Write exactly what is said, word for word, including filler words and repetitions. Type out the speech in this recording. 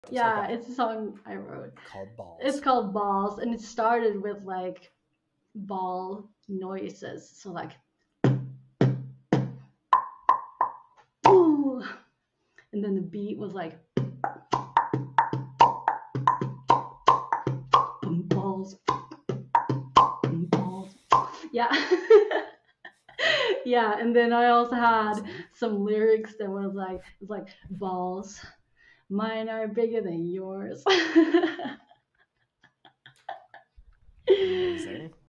Yeah, Okay. it's a song I wrote. Called Balls. It's called Balls, and it started with like ball noises. So like, ooh, and then the beat was like, boom, balls, boom, balls. Yeah. Yeah, and then I also had Amazing. some lyrics that was like, it was like balls, mine are bigger than yours. Amazing.